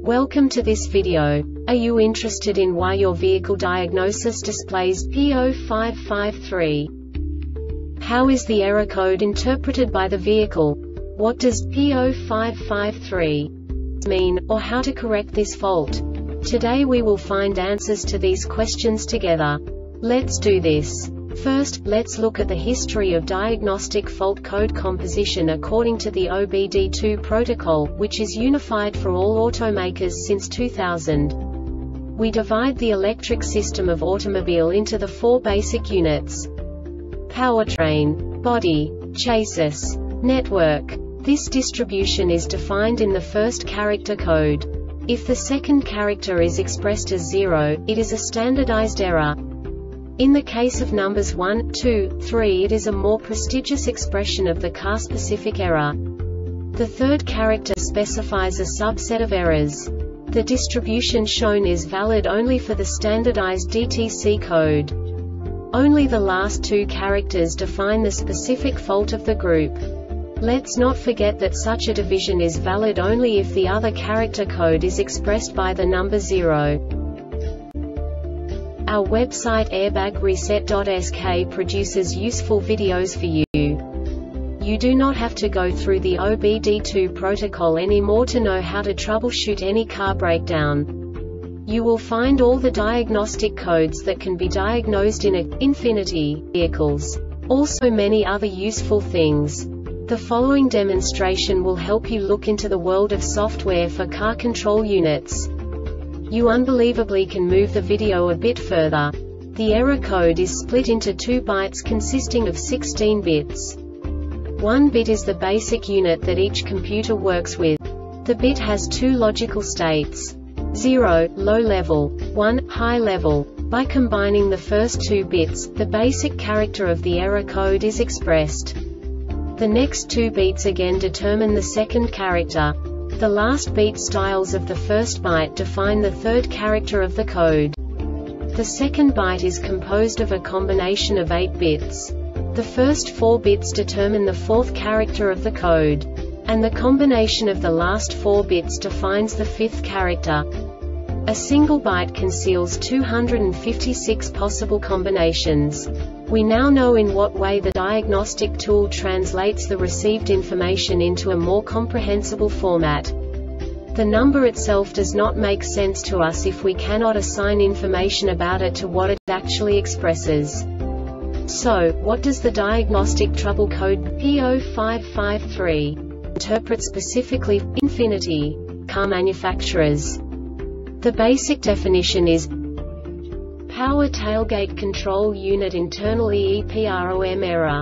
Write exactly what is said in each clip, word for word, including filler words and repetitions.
Welcome to this video. Are you interested in why your vehicle diagnosis displays P zero five five three? How is the error code interpreted by the vehicle? What does P zero five five three mean, or how to correct this fault? Today we will find answers to these questions together. Let's do this. First, let's look at the history of diagnostic fault code composition according to the O B D two protocol, which is unified for all automakers since two thousand. We divide the electric system of automobile into the four basic units: powertrain, body, chassis, network. This distribution is defined in the first character code. If the second character is expressed as zero, it is a standardized error. In the case of numbers one, two, three, it is a more prestigious expression of the car-specific error. The third character specifies a subset of errors. The distribution shown is valid only for the standardized D T C code. Only the last two characters define the specific fault of the group. Let's not forget that such a division is valid only if the other character code is expressed by the number zero. Our website airbag reset dot S K produces useful videos for you. You do not have to go through the O B D two protocol anymore to know how to troubleshoot any car breakdown. You will find all the diagnostic codes that can be diagnosed in a Infiniti vehicles. Also many other useful things. The following demonstration will help you look into the world of software for car control units. You unbelievably can move the video a bit further. The error code is split into two bytes consisting of sixteen bits. One bit is the basic unit that each computer works with. The bit has two logical states: zero, low level, one, high level. By combining the first two bits, the basic character of the error code is expressed. The next two beats again determine the second character. The last beat styles of the first byte define the third character of the code. The second byte is composed of a combination of eight bits. The first four bits determine the fourth character of the code. And the combination of the last four bits defines the fifth character. A single byte conceals two hundred fifty-six possible combinations. We now know in what way the diagnostic tool translates the received information into a more comprehensible format. The number itself does not make sense to us if we cannot assign information about it to what it actually expresses. So, what does the diagnostic trouble code P zero five five three interpret specifically for Infiniti car manufacturers? The basic definition is Power Tailgate Control Unit Internal E E PROM error.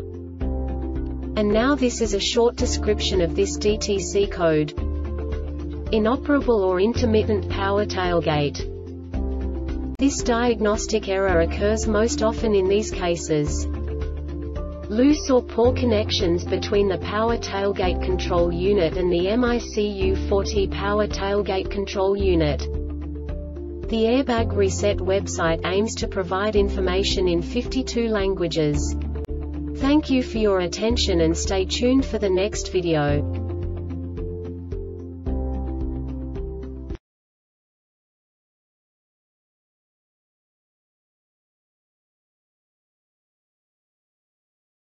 And now this is a short description of this D T C code. Inoperable or intermittent power tailgate. This diagnostic error occurs most often in these cases: loose or poor connections between the power tailgate control unit and the M I C U forty power tailgate control unit. The Airbag Reset website aims to provide information in fifty-two languages. Thank you for your attention and stay tuned for the next video.